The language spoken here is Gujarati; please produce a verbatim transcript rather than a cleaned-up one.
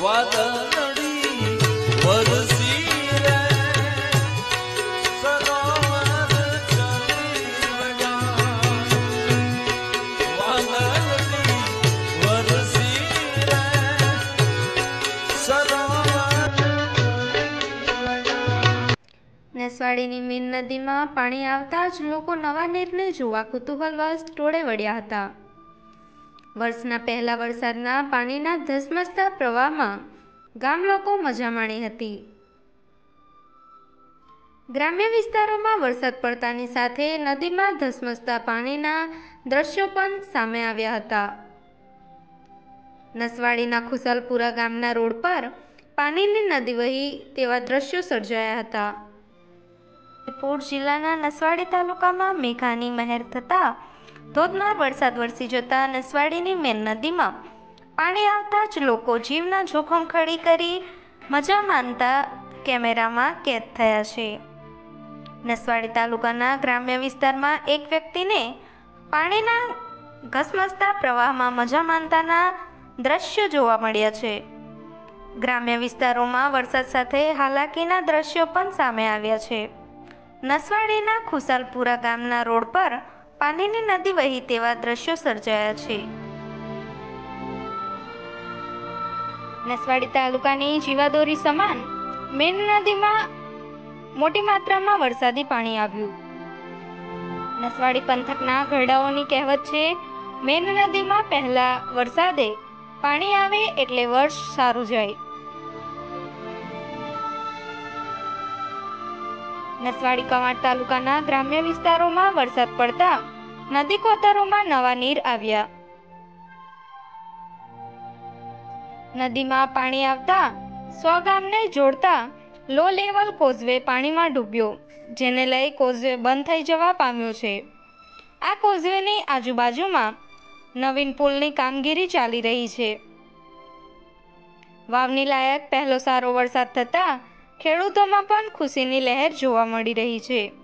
વાદળડી વરસી રે સરોવર ચલી વળ્યા વાદળડી વરસી રે સરોવર. નસવાડીની મીન નદીમાં પાણી આવતા જ લોકો નવા નીરને જોવા કુતૂહલવશ ટોળે વળ્યા હતા. વર્ષના પહેલા વરસાદના પાણીના ધસમસતા પ્રવાહમાં ગામ લોકો મજા માણી હતી. ગ્રામ્ય વિસ્તારોમાં વરસાદ પડતાની સાથે નદીમાં ધસમસતા પાણીના દ્રશ્યો પણ સામે આવ્યા હતા. નસવાડીના ખુશાલપુરા ગામના રોડ પર પાણીની નદી વહી તેવા દ્રશ્યો સર્જાયા હતા. પૂર જિલ્લાના નસવાડી તાલુકામાં મેઘાની મહેર થતા ધોધમાર વરસાદ વરસી જતા નસવાડીની મેન નદીમાં પાણી આવતા જ લોકો જીવના જોખમ ખડી કરી મજા માનતા કેમેરામાં કેદ થયા છે. નસવાડી તાલુકાના ગ્રામ્ય વિસ્તારમાં એક વ્યક્તિને પાણીના ધસમસતા પ્રવાહમાં મજા માનતાના દ્રશ્યો જોવા મળ્યા છે. ગ્રામ્ય વિસ્તારોમાં વરસાદ સાથે હાલાકીના દ્રશ્યો પણ સામે આવ્યા છે. નસવાડીના ખુશાલપુરા ગામના રોડ પર પાણીની નદી વહી તેવા દ્રશ્યો સર્જાયા છે. નસવાડી તાલુકાની જીવાદોરી સમાન મેન નદીમાં મોટી માત્રામાં વરસાદી પાણી આવ્યું. નસવાડી પંથકના ઘરડાઓની કહેવત છે, મેન નદીમાં પહેલા વરસાદે પાણી આવે એટલે વર્ષ સારું જાય. નસવાડી કવાંટ તાલુકાના ગ્રામ્ય વિસ્તારોમાં વરસાદ પડતા નદી કોતરોમાં નવા નીર આવ્યા. નદીમાં પાણી આવતા સો ગામને જોડતા લો લેવલ કોઝવે પાણીમાં ડૂબ્યો, જેને લઈ કોઝવે બંધ થઈ જવા પામ્યો છે. આ કોઝવેની આજુબાજુમાં નવીન પુલની કામગીરી ચાલી રહી છે. વાવણી લાયક પહેલો સારો વરસાદ થતા ખેડૂતોમાં પણ ખુશીની લહેર જોવા મળી રહી છે.